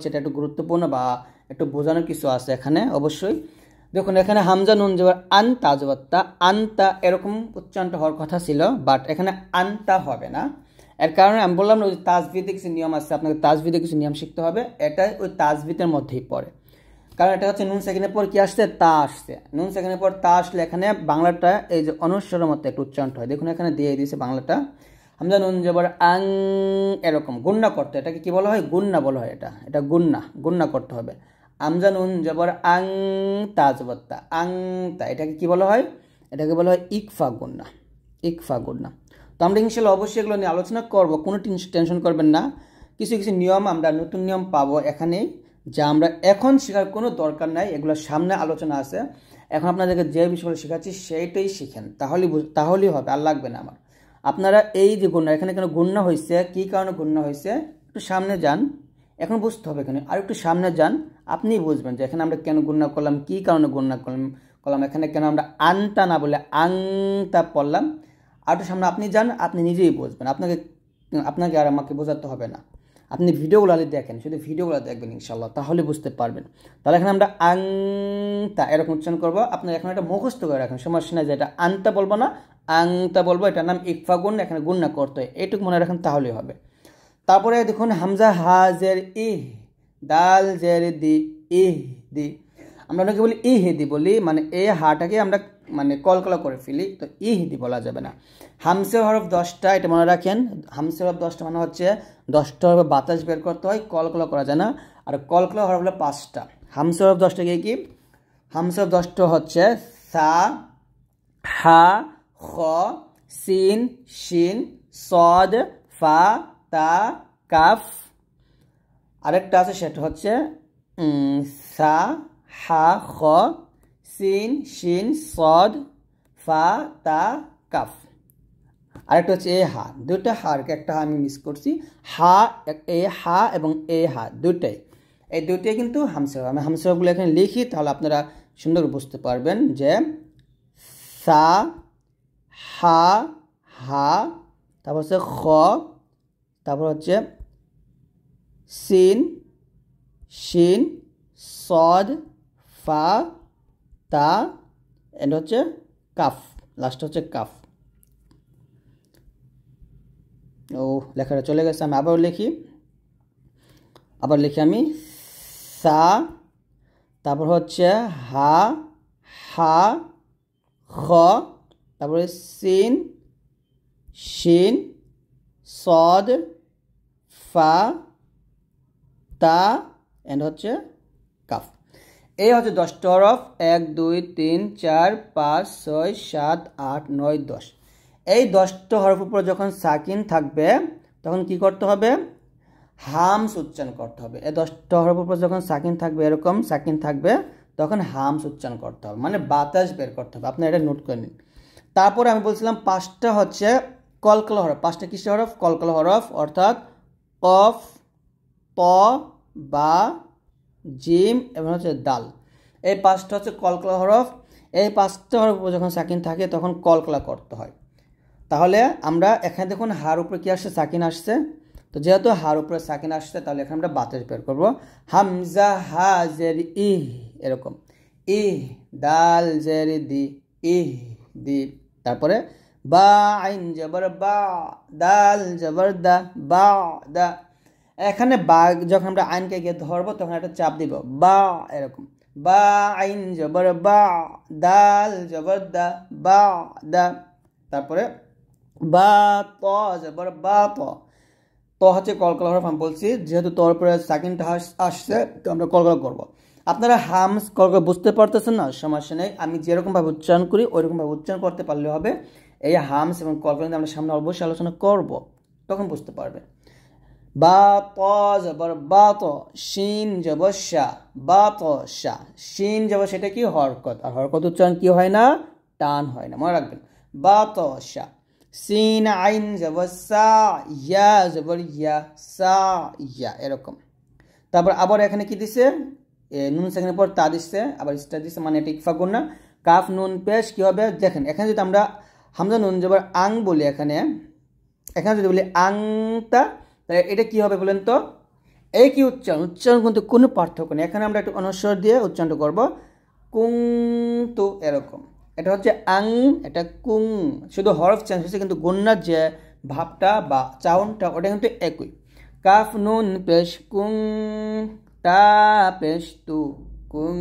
এটা একটু গুরুত্বপূর্ণ বা একটু বোঝানোর কিছু আছে এখানে অবশ্যই। দেখুন এখানে হামজা নুন জবর আনতা জবরতা, আনতা এরকম উচ্চারণটা হওয়ার কথা ছিল, বাট এখানে আনতা হবে না। এর কারণে আমি বললাম না ওই তাজভিদে কিছু নিয়ম আছে, আপনাকে তাজভিদে কিছু নিয়ম শিখতে হবে, এটা ওই তাজভিদের মধ্যেই পড়ে। কারণ এটা হচ্ছে নুন সেকেন্ডের পর কি আসছে, তা আসছে। নুন সেকেন্ডের পর তা আসলে এখানে বাংলাটা এই যে অনুস্বরের মতো একটু উচ্চারণটা হয়। দেখুন এখানে দিয়ে দিয়েছে বাংলাটা হামজা নুন জবর আং, এরকম গুন্না করতে, এটাকে কি বলা হয়, গুন্না বলা হয়। এটা গুন্না করতে হবে। হামজা নুন জবর আং তা জবর তা, আং তা, এটাকে কি বলা হয়, এটাকে বলা হয় ইকফা গুন্না, ইকফা গুন্না। তো আমরা ইনশাল্লাহ অবশ্যই এগুলো নিয়ে আলোচনা করবো, কোনো টেনশন করবেন না। কিছু কিছু নিয়ম আমরা নতুন নিয়ম পাবো এখানে, যা আমরা এখন শেখার কোনো দরকার নাই, এগুলো সামনে আলোচনা আছে। এখন আপনাদেরকে যে বিষয়গুলো শেখাচ্ছি সেইটাই শিখেন, তাহলেই হবে, আর লাগবে না আমার। আপনারা এই যে গুণনা, এখানে কেন গুণনা হয়েছে, কী কারণে গুণনা হয়েছে, একটু সামনে যান, এখন বুঝতে হবে এখানে। আর একটু সামনে যান, আপনিই বুঝবেন যে এখানে আমরা কেন গুণনা করলাম, কী কারণে গুণনা করলাম, এখানে কেন আমরা আনতা না বলে আংতা পড়লাম। আর একটু সামনে আপনি যান, আপনি নিজেই বুঝবেন, আপনাকে আর আমাকে বোঝাতে হবে না। আপনি ভিডিওগুলো দেখেন, শুধু ভিডিওগুলো দেখবেন ইনশাল্লাহ, তাহলে বুঝতে পারবেন। তাহলে এখানে আমরা আংতা এরকম উচ্চারণ করবো। আপনার এখন এটা মুখস্থ করে রাখেন, সমস্যা নাই যে এটা আনতা বলবো না, আংতা বলবো, এটার নাম ইকফা গুণ, এখানে গুণনা করতে হয়, এইটুকু মনে রাখেন তাহলেই হবে। তারপরে দেখুন হামজা হাজের ইহ, দাল জের দি, ইহ দি। আমরা অনেকে বলি ইহেদি বলি, মানে এ হাটাকে আমরা মানে কলকলা করে ফেলি, তো ইহেদি বলা যাবে না। হামসের হরফ 10টা, এটা মনে রাখেন। হামসের হরফ 10টা মানে হচ্ছে 10টা হরফে বাতাস বের করতে হয়, কলকলা করা যায় না। আর কলকলা হরফ হলো 5টা। হামসের হরফ 10টা কি? হামসের হরফ 10টা হচ্ছে সা, হা, খ, সিন, শিন, সদ, ফা, তা, কাফ। আরেকটা আছে সেটা হচ্ছে সা, হা, খ, সিন, শিন, সদ, ফা, তা, কাফ। আরেকটা হচ্ছে এ হা, দুইটা হার, একটা হা আমি মিস করছি, হা, এ হা এবং এ হা দুইটাই, এই দুইটাই কিন্তু হামসা। আমি হামসাগুলো এখানে লিখি, তাহলে আপনারা সুন্দর বুঝতে পারবেন যে সা, হা, হা, তারপর হচ্ছে খ, তারপর হচ্ছে সিন, শিন, সদ, ফা, তা, এন্ড হচ্ছে কাফ, লাস্ট হচ্ছে কাফ। ও লেখাটা চলে গেছে, আমি আবার লিখি আমি সা, তারপর হচ্ছে হা, হা, খ, তারপরে সিন, শিন, সদ, ফা, তা, এন্ড হচ্ছে কাফ। এই হচ্ছে 10টা হরফ, 1 2 3 4 5 6 7 8 9 10। এই 10টা হরফ উপর যখন সাকিন থাকবে তখন কি করতে হবে, হামস উচ্চারণ করতে হবে। এই 10টা হরফ উপর যখন সাকিন থাকবে, এরকম সাকিন থাকবে, তখন হামস উচ্চারণ করতে হবে, মানে বাতাস বের করতে হবে। আপনি এটা নোট করে নিন। তারপরে আমি বলছিলাম 5টা হচ্ছে কলকলা হরফ। 5টা কিসের হরফ, কলকলা হরফ, অর্থাৎ কফ, ত, বা, জিম এবং হচ্ছে দাল। এই 5টা হচ্ছে কলকলা হরফ। এই 5টা হরফ যখন সাকিন থাকে তখন কলকলা করতে হয়। তাহলে আমরা এখানে দেখুন হার উপরে কি আসছে, সাকিন আসছে। তো যেহেতু হার উপরে সাকিন আসছে, তাহলে এখানে আমরা বাতাস বের করবো। হামজা হা জের ইহ, এরকম ইহ, দাল জের দি, ইহ দি। তারপরে বা আইন জবর বা, দাল জবর দা, বা দা। এখানে বা যখন আমরা আইনকে গিয়ে ধরবো তখন একটা চাপ দিব, বা, এরকম বা আইন জবর বা, দাল জবর দা, বা দা। তারপরে বা ত জবর বা, ত হচ্ছে কলকলা হরফ। আমি বলছি যেহেতু তোর উপরে সাকিনটা আসছে, তো আমরা কলকলা করবো। আপনারা হামস কলকলা বুঝতে পারতেছেন না, সমস্যা নেই, আমি যেরকমভাবে উচ্চারণ করি ওইরকমভাবে উচ্চারণ করতে পারলে হবে। এই হামস এবং কলকলা আমরা সামনে অবশ্যই আলোচনা করব, তখন বুঝতে পারবেন। বা ত জবর বা ত, শিন জবর শা, বা ত শা, শিন জবর, সেটা কি হরকত, আর হরকত উচ্চারণ কি হয় না, টান হয় না, মনে রাখবেন। বা ত শা, সিন আইন জবর সা, ইয়া জবর ইয়া, সা ইয়া, এরকম। তারপর আবার এখানে কি দিছে, নুন সেখানে পর তা দিচ্ছে, আবার স্টার দিচ্ছে, মানে এটা ইকফা গুণ না। কাফ নুন পেশ কি হবে, দেখেন এখানে যদি আমরা হামজা নুন জবর আং বলি, এখানে যদি বলি আংতা, তাহলে এটা কি হবে বলেন তো, একই উচ্চারণ, উচ্চারণ কিন্তু কোনো পার্থক্য নেই। এখানে আমরা একটু অনুস্বর দিয়ে উচ্চারণ করব, কুং তু এরকম। এটা হচ্ছে আং, এটা কুং, শুধু হরফ চেঞ্জ হয়েছে কিন্তু গুন্নার যে ভাবটা বা চাউনটা ওটা কিন্তু একই। কাফ নুন পেশ কুং, তা পেশ তু, কুং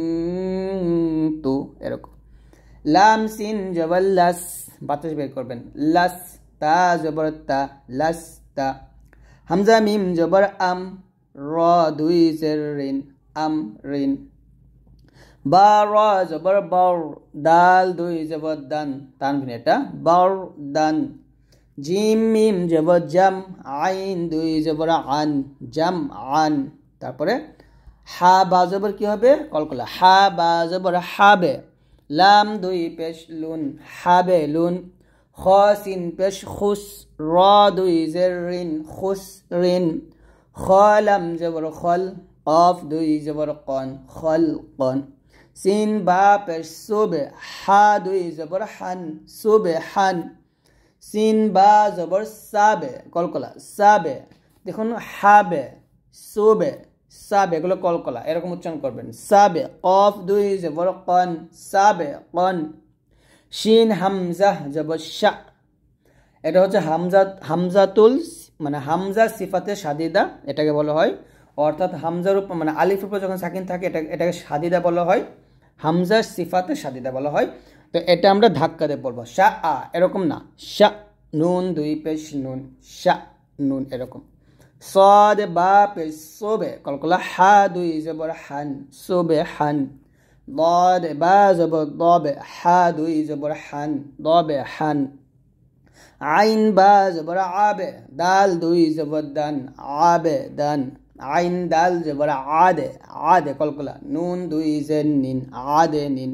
তু এরকম। লাম সিন জবর লাস, বাতাস বের করবেন, লাস, তা জবর তা, লাস তা। হামজা মিম জবর আম, র দুই জের রিন, আম রিন। বা র জবর বর, দাল দুই জবর দান, তানভিন এটা, বর দান। জিম মিম জবর জাম, আইন দুই জবর আন, জাম আন। তারপরে হা বা জবর কি হবে, কলকলা, হা বা জবর হাবে। লাম দুই পেশ লুন, হাবে লুন। খ সিন পেশ খুস, র দুই জের রিন, খুস রিন। খ লাম জবর খল, কফ দুই জবর কন, খল কন। সিন বা পেশ সুবে, হা দুই জবর হান, সুবে হান। সিন বা জবর সাবে, কলকলা, সাবে। দেখুন হাবে, সুবে, সাবে, এগুলো কলকলা, এরকম উচ্চারণ করবেন, সাবে। কফ দুই জবর কন, সাবে কন। শিন হামজা জবর শা, এটা হচ্ছে হামজাতুল মানে হামজা সিফাতে সাদিদা এটাকে বলা হয়। অর্থাৎ হামজার উপর মানে আলিফের উপর যখন সাকিন থাকে এটাকে সাদিদা বলা হয়, হামজার সিফাতে সাদিদা বলা হয়। তো এটা আমরা ধাক্কা দিয়ে পড়বো, শা আ, এরকম না, শা নুন দুই পেশ নুন, শা নুন এরকম। সদ বা পেশ সোবে, কলকলা, হা দুই জবর হান, সোবে হান। ضاد বা জবর দবে, হা দুই জবর হান, দবে হান। আইন বা জবর আবে, দাল দুই জবর দান, আবে দান। আইন দাল জবর আদে, আদে কলকলা, নুন দুই জের নিন, আদে নিন।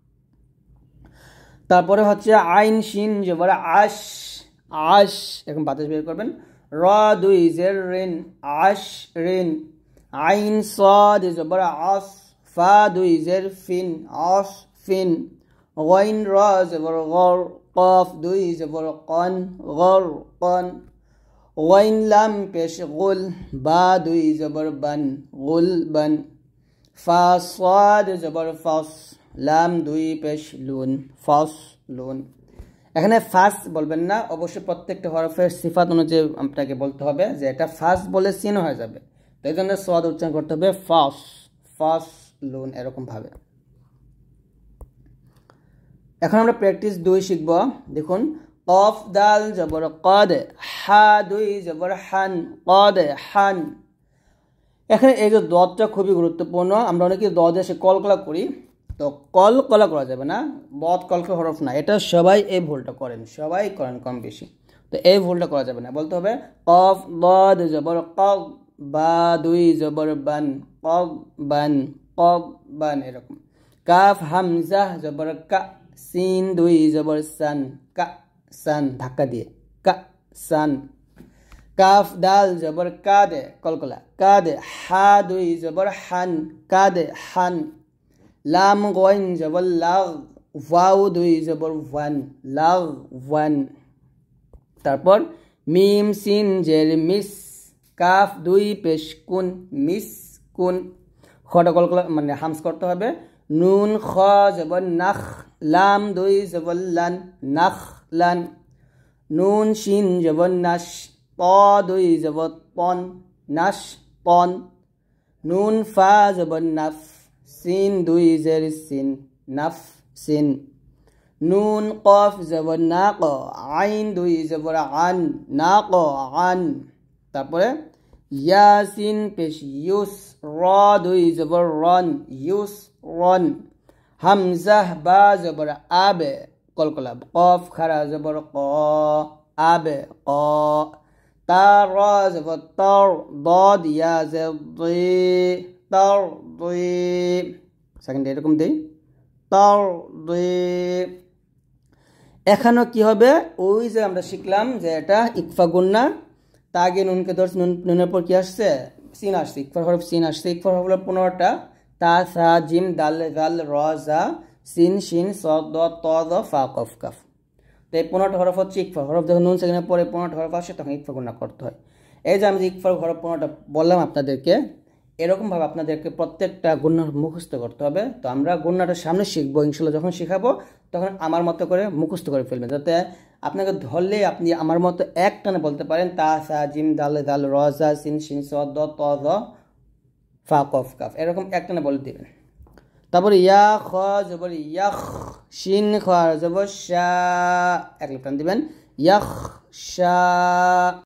তারপরে হচ্ছে আইন শিন জবর আশ, আশ, এরকম বাতাস বের করবেন। র দুই জের রিন, আশ রিন। আইন সদ জবর আস, ফা দুই জের ফিন, আস ফিন। গইন র জবর গর, কফ দুই জবর কন, গর কন। গইন লাম পেশ গুল, বা দুই জবর বান, গুল বান। ফা সাদ জবর ফাস, লাম দুই পেশ লুন, ফাস লুন। এখানে ফাস বলবেন না, অবশ্যই প্রত্যেকটা হরফের সিফাত অনুযায়ী আপনাকে বলতে হবে যে এটা ফাস বলে সিন হয়ে যাবে, তাই জন্য সাদ উচ্চারণ করতে হবে ফাস, ফাস লুন এরকম ভাবে। এখন আমরা প্র্যাকটিস 2 শিখব। দেখুন, কফ দাল জবর কদ, হা দুই জবর হান, কদ হান। এখানে এই যে দদটা খুবই গুরুত্বপূর্ণ। আমরা অনেকে দদ এসে কলকলা করি, তো কলকলা করা যাবে না, বদ কলকলা হরফ না, এটা সবাই এই ভুলটা করেন, সবাই করেন কম বেশি। তো এই ভুলটা করা যাবে না, বলতে হবে কফ দদ জবর কব, বা দুই জবর বান, কব বান, কব বান এরকম। কাফ হামজা জবর কা, সিন দুই জবর সান, কা সান, ধাক্কা দিয়ে, কা সান। কাফ দাল জবর কাদে, কলকলা, কাদে। হা দুই জবর হান, কাদে হান। লাম গইন জবর লাগ, ওয়াও দুই জবর ওয়ান, লাগ ওয়ান। তারপর মিম সিন জের মিস, কাফ দুই পেশ কুন, মিস কুন। খটা কলকলা মানে হামস করতে হবে। নুন খ জবর নাখ, লাম দুই জবর লান, নাখ লান। নুন শিন জবর নাশ, ত দুই জবর পন, নাশ পন। নুন ফা জবর নাফ, সিন দুই জের সিন, নাফ সিন। নুন কফ জবর নাক, আইন দুই জবর আন, নাক আন। তারপরে ইয়াসিন পেশ ইউস, র দুই জবর রন, ইউস রন। হামজাহ বা জবর আবে, কলকলা, কফ খারা জবর ক, আবে ক। তা র জবর তর, দদ ইয়া জবর তর দুই, সেকেন্ড এরকম দেই, তর দুই। এখানে কি হবে, ওই যে আমরা শিখলাম যে এটা ইকফা গুন্না, তা আগে নুনকে ধরছে, নুনের পর কি আসছে, সিন আসছে, ইকফার হরফ সিন আসছে। ইকফার হরফ হলো 15টা, তা সা জিম দাল গাল র জা সিন শিন স দ ত দ ফা কফ কাফ। তো এই 15টা হরফ হচ্ছে ইকফা হরফ। যখন নুন সেখানে পরে 15টা হরফ আসে তখন ইকফা গুন্না করতে হয়। এই যে আমি যে ইকফার হরফ পনেরোটা বললাম আপনাদেরকে, এরকমভাবে আপনাদেরকে প্রত্যেকটা গুণনা মুখস্থ করতে হবে। তো আমরা গুণনাটা সামনে শিখবো ইনশাল্লাহ, যখন শেখাবো তখন আমার মতো করে মুখস্থ করে ফেলবেন, যাতে আপনাকে ধরলে আপনি আমার মতো এক টানে বলতে পারেন তা সা জিম দাল দাল র জা সিন শিন স দ ত জ ফা কফ কাফ, এরকম এক টানে বলে দিবেন। তারপরে ইয়া খ জবর ইয়াখ, শিন খ জবর শা, এক টান দিবেন ইয়াখ শা।